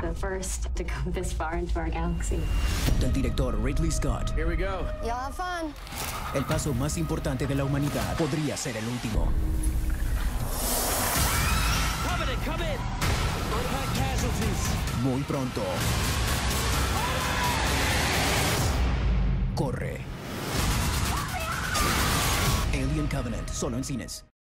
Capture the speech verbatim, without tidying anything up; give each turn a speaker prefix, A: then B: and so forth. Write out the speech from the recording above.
A: the first to go this far into our galaxy.
B: Del director Ridley Scott.
C: Here we go.
D: Y'all have fun.
B: El paso más importante de la humanidad podría ser el último.
C: Covenant, come in. Impact casualties.
B: Muy pronto. Corre. Alien Covenant, solo en cines.